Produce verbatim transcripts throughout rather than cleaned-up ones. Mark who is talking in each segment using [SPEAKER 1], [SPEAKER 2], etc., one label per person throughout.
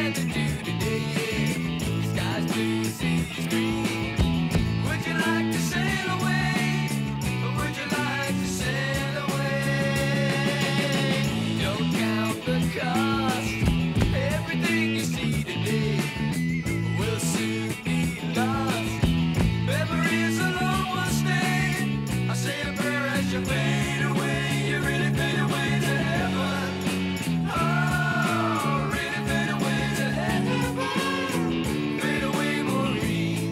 [SPEAKER 1] plan to do today? Yeah, sky's blue, sea's green. Would you like to sail away? Or would you like to sail away? Don't count the cost. Everything you see today will soon be lost. Memories alone will stay. I say a prayer as you fade away. You really fade away to heaven. Oh, really fade away to heaven. Fade away, Maureen.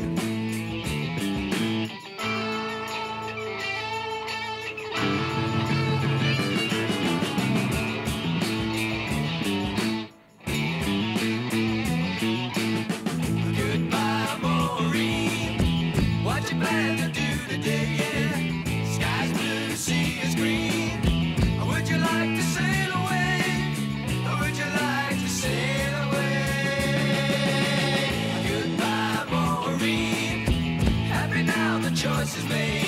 [SPEAKER 1] Goodbye, Maureen. What you plan to do today? Yeah, sky's blue, sea is green. Would you like to sail away? Or would you like to sail away? Goodbye, Maureen. Happy now the choice is made.